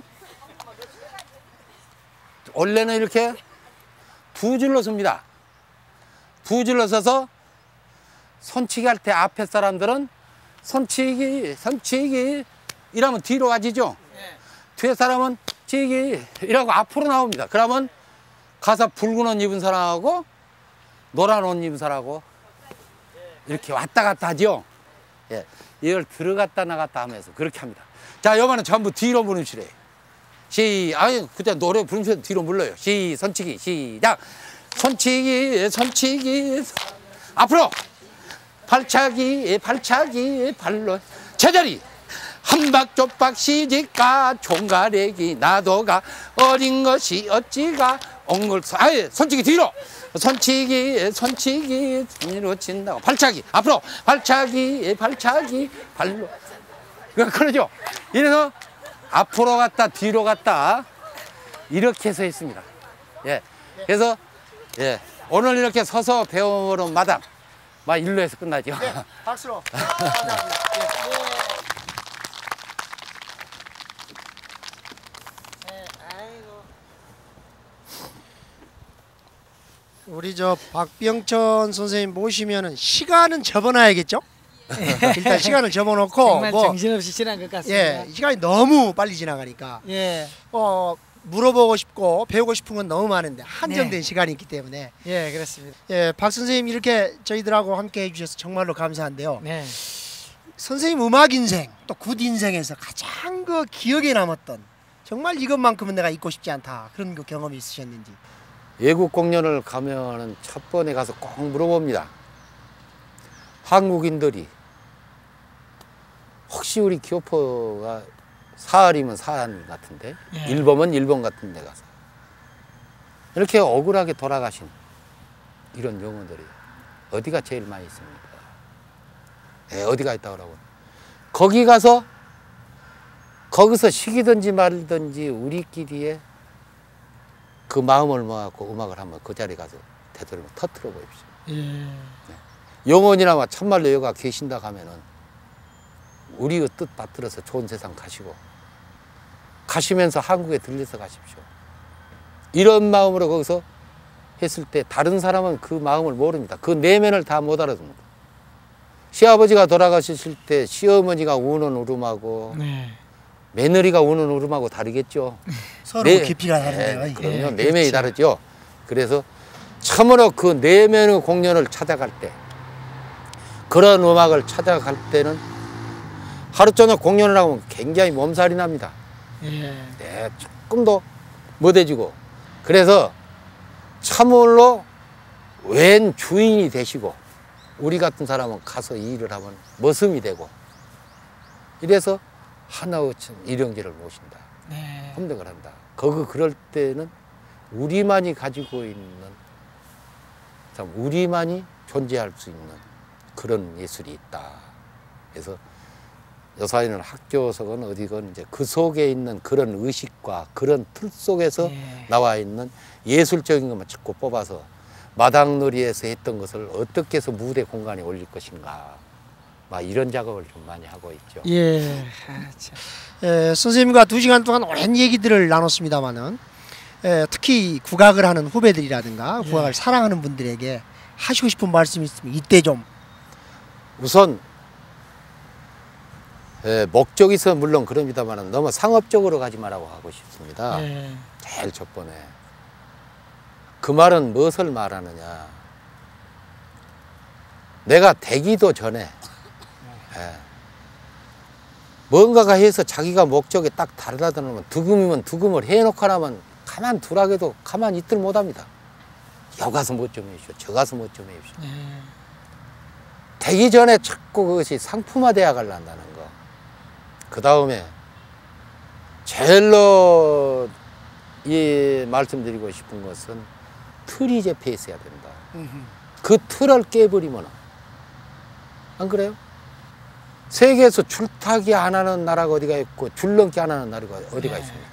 C: 원래는 이렇게 두 줄로 섭니다. 두 줄로 서서 손치기 할 때 앞에 사람들은 손치기, 손치기 이러면 뒤로 가지죠.
A: 네.
C: 뒤에 사람은 치기 이라고 앞으로 나옵니다. 그러면 가서 붉은 옷 입은 사람하고 노란 옷 입은 사람하고 이렇게 왔다 갔다 하죠. 예, 이걸 들어갔다 나갔다 하면서 그렇게 합니다. 자, 요번은 전부 뒤로 부르시래요. 시, 아니 그때 노래 부르면서 뒤로 물러요. 시, 손치기, 시작. 손치기, 손치기, 앞으로. 발차기, 발차기, 발로. 제자리. 한박 쪽박 시집가 종가래기 나도가 어린 것이 어찌가 엉글. 아예 손치기 뒤로. 손치기, 손치기, 손으로 친다고. 발차기, 앞으로. 발차기, 발차기, 발로. 그러죠? 이래서 앞으로 갔다, 뒤로 갔다. 이렇게 해서 했습니다. 예. 그래서, 예. 오늘 이렇게 서서 배우는 마당. 막 일로 해서 끝나죠.
B: 네, 박수로. 우리 저 박병천 선생님 모시면은 시간은 접어놔야겠죠? 일단 시간을 접어놓고
A: 정말
B: 뭐
A: 정신없이 지난 것 같습니다.
B: 예, 시간이 너무 빨리 지나가니까
A: 예,
B: 어 물어보고 싶고 배우고 싶은 건 너무 많은데 한정된
A: 네.
B: 시간이 있기 때문에
A: 예, 그렇습니다.
B: 예, 박 선생님 이렇게 저희들하고 함께 해주셔서 정말로 감사한데요.
A: 네,
B: 선생님 음악 인생 또 굿 인생에서 가장 그 기억에 남았던 정말 이것만큼은 내가 잊고 싶지 않다 그런 그 경험이 있으셨는지.
C: 외국 공연을 가면은 첫 번에 가서 꼭 물어봅니다. 한국인들이 혹시 우리 기어포가 사할이면 사할 같은데
A: 예.
C: 일본은 일본 같은 데 가서 이렇게 억울하게 돌아가신 이런 영혼들이 어디가 제일 많이 있습니까? 예, 어디가 있다고 그러고. 거기 가서 거기서 쉬기든지 말든지 우리끼리의 그 마음을 모아갖고 음악을 한번 그 자리에 가서 되도록 터뜨려 보십시오.
A: 예.
C: 네. 영혼이나 참말로 여가 계신다 하면은 우리의 뜻 받들어서 좋은 세상 가시고 가시면서 한국에 들려서 가십시오. 이런 마음으로 거기서 했을 때 다른 사람은 그 마음을 모릅니다. 그 내면을 다 못 알아듣는다. 시아버지가 돌아가셨을 때 시어머니가 우는 울음하고
A: 네.
C: 며느리가 우는 울음하고 다르겠죠.
B: 서로
C: 네.
B: 깊이가 다른데요.
C: 네, 그럼요.
B: 예,
C: 내면이
B: 그렇죠.
C: 다르죠. 그래서 참으로 그 내면의 공연을 찾아갈 때 그런 음악을 찾아갈 때는 하루 종일 공연을 하면 굉장히 몸살이 납니다.
A: 예.
C: 네, 조금 더 못해지고 그래서 참으로 웬 주인이 되시고 우리 같은 사람은 가서 이 일을 하면 머슴이 되고 이래서 하나의 일용기를 모신다.
A: 네.
C: 험득을 한다. 거기 그럴 때는 우리만이 가지고 있는 참 우리만이 존재할 수 있는 그런 예술이 있다. 그래서 여사이는 학교석은 어디건 이제 그 속에 있는 그런 의식과 그런 틀 속에서
A: 예.
C: 나와 있는 예술적인 것만 자꾸 뽑아서 마당놀이에서 했던 것을 어떻게 해서 무대 공간에 올릴 것인가 막 이런 작업을 좀 많이 하고 있죠.
A: 예. 아, 참.
B: 에, 선생님과 두 시간 동안 오랜 얘기들을 나눴습니다만은 에, 특히 국악을 하는 후배들이라든가
A: 예.
B: 국악을 사랑하는 분들에게 하시고 싶은 말씀이 있으면 이때 좀.
C: 우선 예, 목적이 있어 물론 그럽니다만 너무 상업적으로 가지 말라고 하고 싶습니다.
A: 예.
C: 제일 첫 번에 그 말은 무엇을 말하느냐. 내가 되기도 전에 예, 뭔가가 해서 자기가 목적에 딱 다르다더라면 득음이면 득음을 해놓고 나면 가만 두라게도 가만 있들 못합니다. 여 가서 뭐 좀 해주시오. 저 가서 뭐 좀 해주시오.
A: 예.
C: 되기 전에 자꾸 그것이 상품화되어 가려한다는 거. 그 다음에 제일로 이 말씀드리고 싶은 것은 틀이 잡혀 있어야 된다. 그 틀을 깨버리면 안 그래요? 세계에서 줄타기 안 하는 나라가 어디가 있고 줄넘기 안 하는 나라가 어디가 있습니까?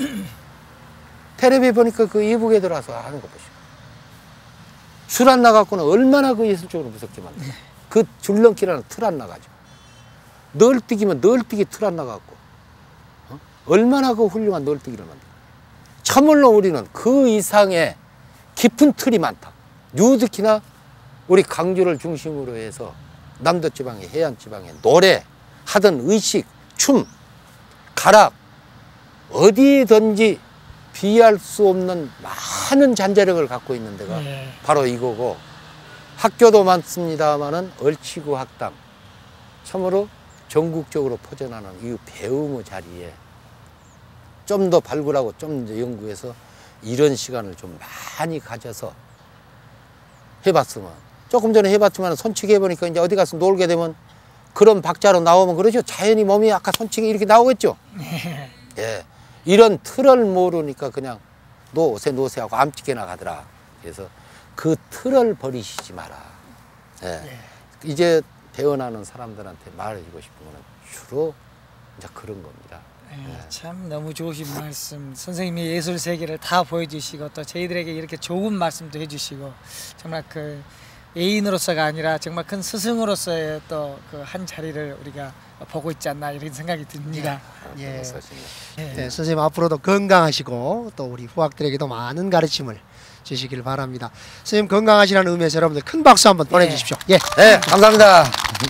C: 텔레비 보니까 그 이북에 들어와서 하는 거 보시오. 줄 안 나갖고는 얼마나 그 예술적으로 무섭게 만들어. 그 줄넘기라는 틀 안 나가죠. 널뛰기면 널뛰기 틀 안 나갖고 어? 얼마나 그 훌륭한 널뛰기를 만들어. 참말로 우리는 그 이상의 깊은 틀이 많다. 유득히나 우리 강주를 중심으로 해서 남도지방에 해안지방에 노래 하던 의식, 춤, 가락 어디든지 비할 수 없는 많은 잔재력을 갖고 있는 데가
A: 네.
C: 바로 이거고 학교도 많습니다만은 얼치구 학당 참으로 전국적으로 퍼져나가는 이 배움의 자리에 좀 더 발굴하고 좀 더 연구해서 이런 시간을 좀 많이 가져서 해봤으면 조금 전에 해봤지만 손치기 해보니까 이제 어디 가서 놀게 되면 그런 박자로 나오면 그러죠. 자연히 몸이 아까 손치기 이렇게 나오겠죠. 예, 이런 틀을 모르니까 그냥 노세 노세 하고 암찍게 나가더라. 그래서 그 틀을 버리시지 마라. 예.
B: 네.
C: 이제 배워나는 사람들한테 말해주고 싶은 거는 주로 이제 그런 겁니다.
A: 예, 참 너무 좋으신 말씀. 선생님이 예술 세계를 다 보여주시고 또 저희들에게 이렇게 좋은 말씀도 해주시고 정말 그 예인으로서가 아니라 정말 큰 스승으로서의 또 그 한 자리를 우리가 보고 있지 않나 이런 생각이 듭니다.
B: 예.
A: 예.
B: 네, 선생님 앞으로도 건강하시고 또 우리 후학들에게도 많은 가르침을 주시길 바랍니다. 선생님 건강하시라는 의미에서 여러분들 큰 박수 한번 보내주십시오. 예.
C: 네, 감사합니다.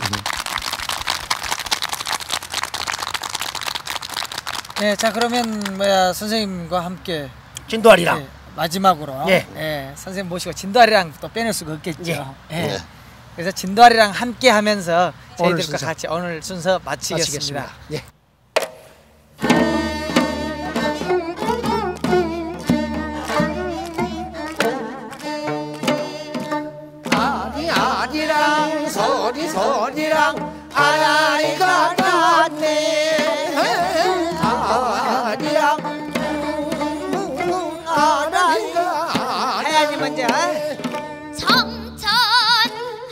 A: 네, 자 그러면 뭐야 선생님과 함께
B: 진도아리랑.
A: 예, 마지막으로
B: 예.
A: 예, 선생님 모시고 진도아리랑 또 빼낼 수가 없겠죠.
B: 예.
A: 예.
C: 네.
A: 그래서 진도아리랑 함께 하면서
B: 오늘
A: 저희들과
B: 순서.
A: 같이 오늘 순서 마치겠습니다.
B: 마치겠습니다. 예.
E: 아니 아니랑 소리 소리랑 아라리가 났네 아리랑 아라리가
A: 해야지 먼저.
D: 성천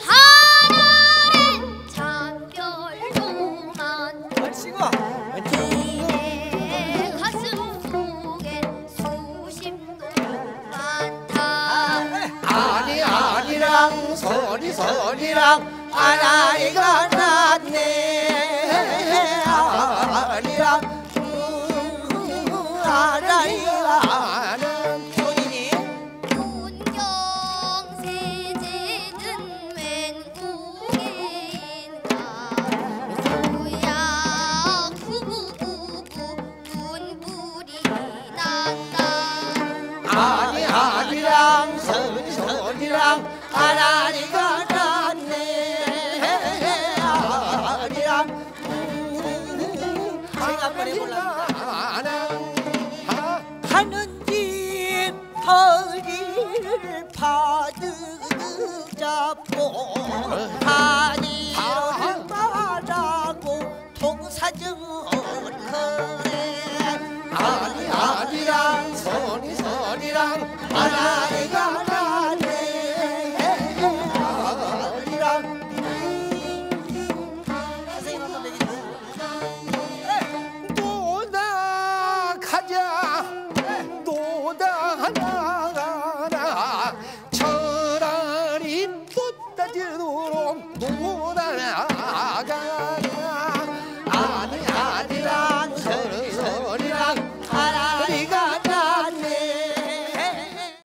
A: 아리랑 아라리가 났네 아리랑 아라리가 본인이
D: 문경세제는 웬 공예인가 소야 구구구구 눈물이 난다
A: 아니 아리랑 선선이랑 아라리가 났네 아리랑 제가 한번 해볼랍니다 하는 집 허리를 파득 잡고 아니를 말하고 통사정